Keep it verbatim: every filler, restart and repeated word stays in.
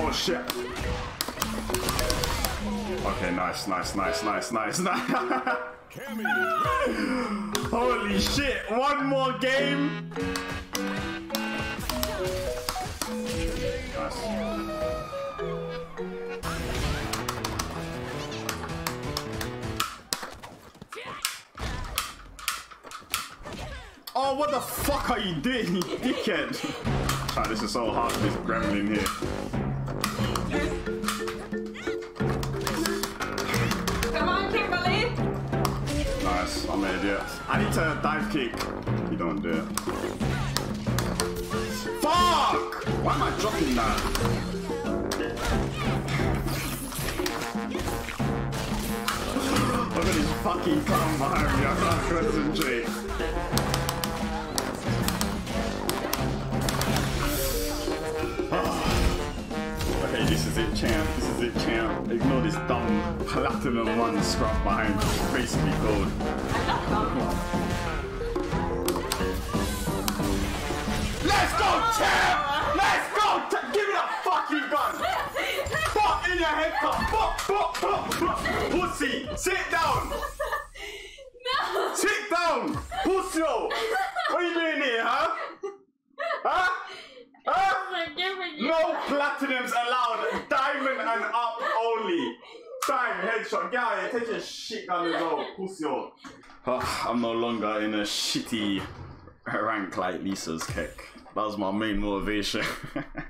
Oh shit. Okay, nice, nice, nice, nice, nice, nice. Holy shit, one more game. Nice. Oh, what the fuck are you doing, you dickhead? Oh, this is so hard, this gremlin here. Come on, Kimberly. Nice, I'm an idiot. I need to dive kick. You don't do it. Fuck! Why am I dropping that? Look at this fucking clown behind me. I can't concentrate. Okay, this is it, champ. This is it, champ. Ignore this dumb platinum one scrub behind me. It's basically gold. Let's go, champ! Let's go! Give me that fucking gun! Fuck in your head, cup! Fuck, fuck, fuck, fuck! Pussy! Sit down! No! Sit down! Pussy! What are you doing here, huh? Huh? Huh? No platinums allowed. Diamond and up only. Bang, headshot. Get out of here. Take your shit down the road. Pussy. Oh, I'm no longer in a shitty rank like Lisa's kick. That was my main motivation.